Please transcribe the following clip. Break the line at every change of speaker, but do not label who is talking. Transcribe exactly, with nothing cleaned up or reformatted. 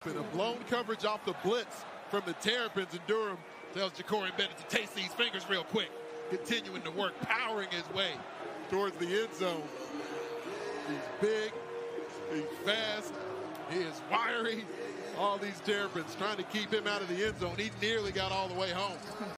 And a blown coverage off the blitz from the Terrapins, and Durham tells Ja'Cory Bennett to taste these fingers real quick. Continuing to work, powering his way towards the end zone. He's big, he's fast, he is wiry. All these Terrapins trying to keep him out of the end zone. He nearly got all the way home.